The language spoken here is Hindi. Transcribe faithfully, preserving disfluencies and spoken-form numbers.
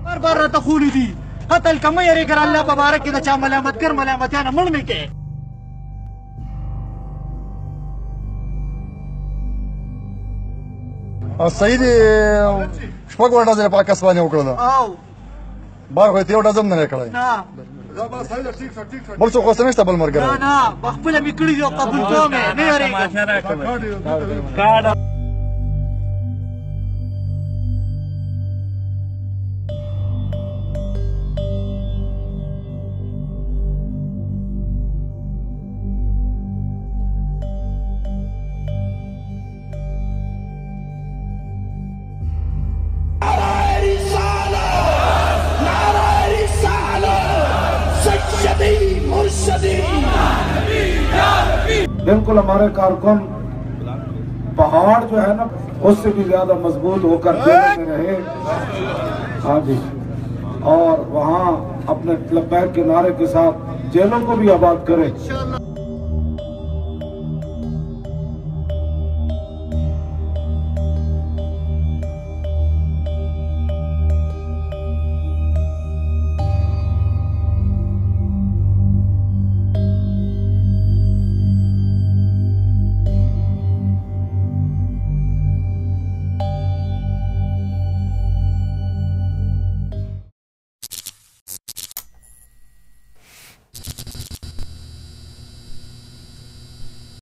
बार बार रता खूली दी हतल कम यरे कर अल्लाह मुबारक की चा मलामत कर मलामत या नमन में के सईद शपक वाटा जरा पाकिस्तान उकळलं आओ बार होते एवढा जमणार आहे कळाय ना बल चो कोसं नसता बल मर ना गया ना बखबल मिकड़ी जो कबूल को में नहीं अरे काड बिल्कुल हमारे कारकुन पहाड़ जो है ना उससे भी ज्यादा मजबूत होकर जेलों में रहे। हाँ जी, और वहाँ अपने लब्बैक के नारे के साथ जेलों को भी आबाद करें।